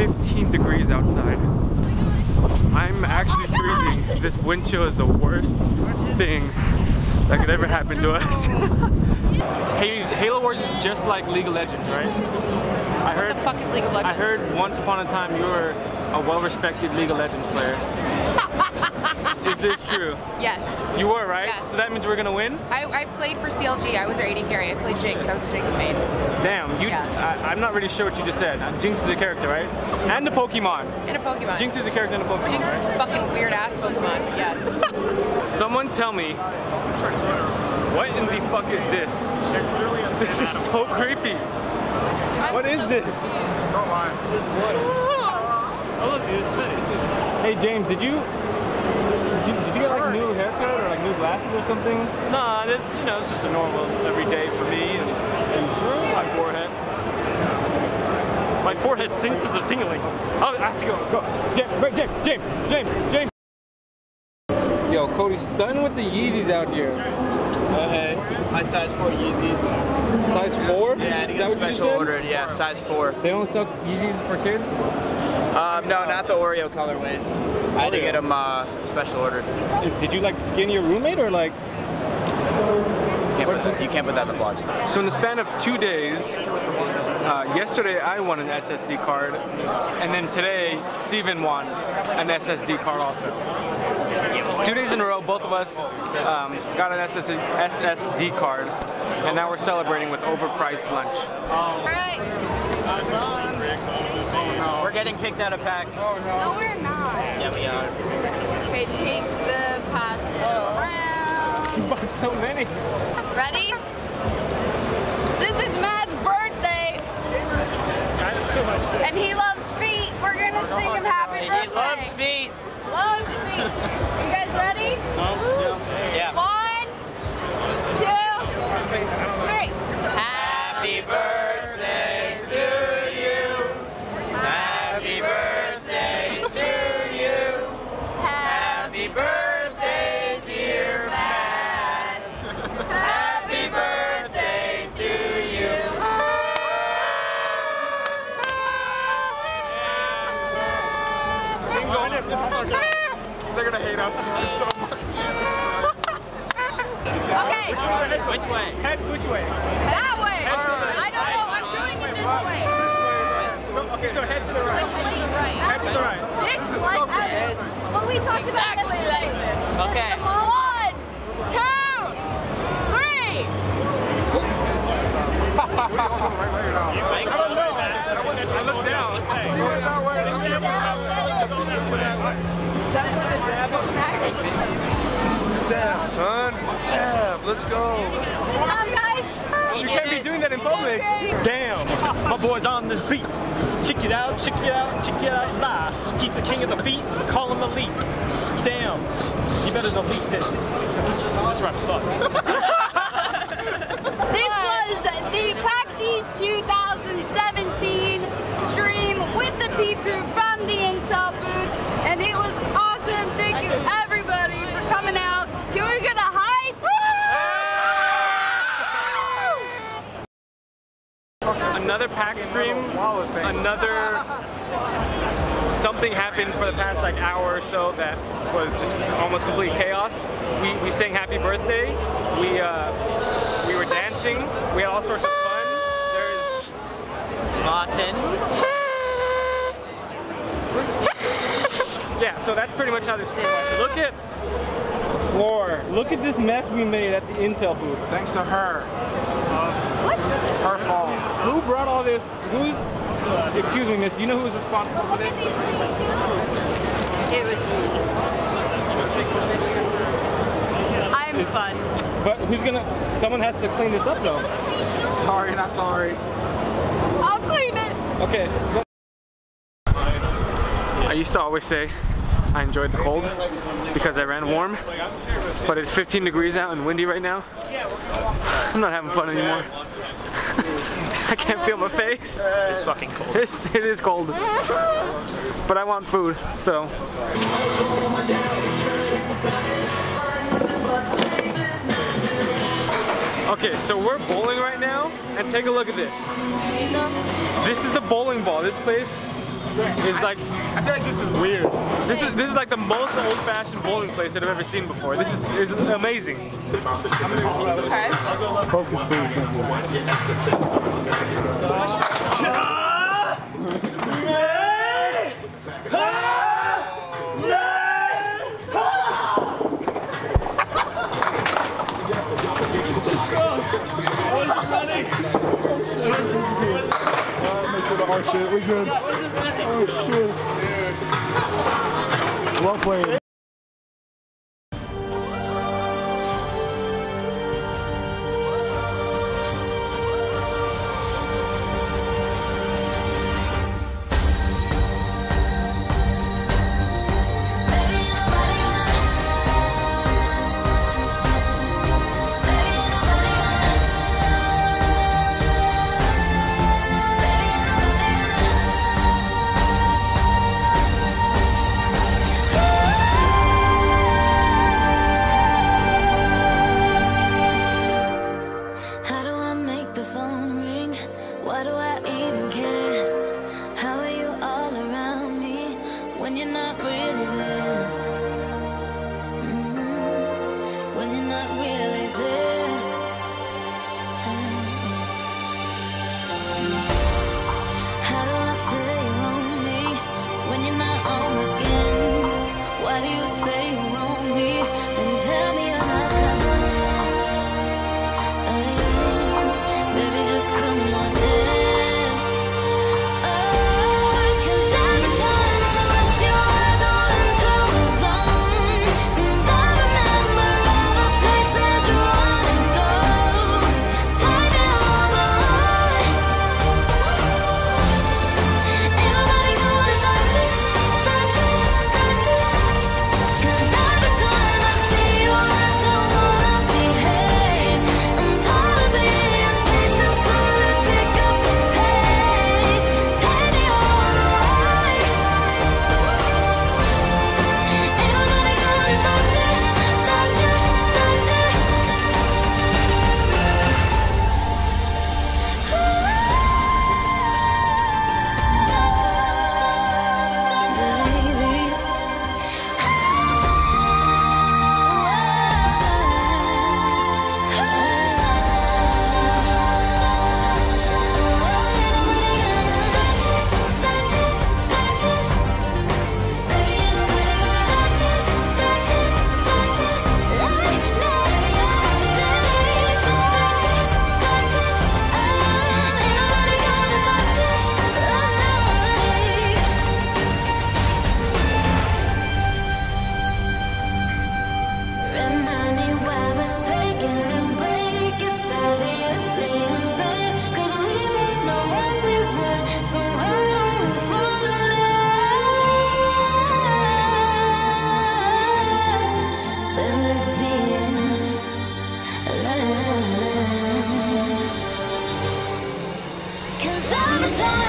15 degrees outside. I'm actually freezing. This wind chill is the worst thing that could ever happen to us. Halo Wars is just like League of Legends, right? What the fuck is League of Legends? I heard once upon a time you were a well-respected League of Legends player. Is this true? Yes. You were, right? Yes. So that means we're gonna win? I played for CLG. I was their AD carry. I played Jinx. I was a Jinx main. Damn, I'm not really sure what you just said. Jinx is a character, right? And a Pokemon. And a Pokemon. Jinx is a character and a Pokemon. Jinx is a fucking weird ass Pokemon, but yes. Someone tell me, what in the fuck is this? This is so creepy. What is this? Don't lie. It's wood. Oh look, dude, it's fake. Hey James, did you get like a new haircut or like new glasses or something? Nah, you know, it's just a normal everyday for me. And sure? My forehead. My forehead sinks as a tingling. Oh, I have to go. James. Yo, Cody's stunning with the Yeezys out here. Oh hey, my size 4 Yeezys. Size 4? Yeah, I had to get special ordered. Yeah, size 4. They don't sell Yeezys for kids? No, not the Oreo colorways. I had to get them special ordered. Did you like skin your roommate or like? You can't put that in the vlog. So in the span of 2 days, yesterday I won an SSD card, and then today Steven won an SSD card also. 2 days in a row, both of us got an SSD card, and now we're celebrating with overpriced lunch. All right. We're getting kicked out of PAX. No, we're not. Yeah, we are. Okay, take the pass around. You bought so many. Ready? Since it's Matt's birthday, and he loves feet, we're gonna sing him happy birthday. He loves feet. Loves feet. You guys ready? Yeah. 1, 2, 3. Happy birthday to you. Happy birthday to you. Happy birthday, dear Matt. Happy birthday to you. They're gonna hate us so much. Okay. Which way? Head which way? That way. I don't know. I'm doing it this way. Okay, so head to the right. Head to the right. Head to the right. This is like this. What we talked about yesterday. Like this. Okay. 1, 2, 3. You think so? I don't know. I looked down. Damn, son. Damn, let's go. Come on, guys. You can't be doing that in public. Damn, my boy's on this beat. Check it out, check it out, check it out. Nah, he's the king of the beat. Call him elite. Damn, you better delete this. This rap sucks. This was the PAX East 2017 stream with the Peep Crew from the Intel booth, and it was awesome. Thank you everybody for coming out. Can we get a hype? Another PAX stream, another something happened for the past like hour or so that was just almost complete chaos. We sang happy birthday. We were dancing. We had all sorts of fun. There's Martin. yeah, so that's pretty much how this stream went. Look at floor. Look at this mess we made at the Intel booth. Thanks to her. What? Her fault. Who brought all this? Excuse me, miss, do you know who was responsible for this? It was me. I'm fun. But someone has to clean this up though. Sorry, not sorry. I'll clean it. Okay. I used to always say I enjoyed the cold because I ran warm, but it's 15 degrees out and windy right now. I'm not having fun anymore. I can't feel my face. It's fucking cold. It is cold. But I want food, so. Okay, so we're bowling right now, and take a look at this. This is the bowling ball. This place is like, I feel like this is weird. This is like the most old-fashioned bowling place that I've ever seen before. This is amazing. Okay. Focus, please. Oh shit, we good. Oh shit. Well played. Summertime.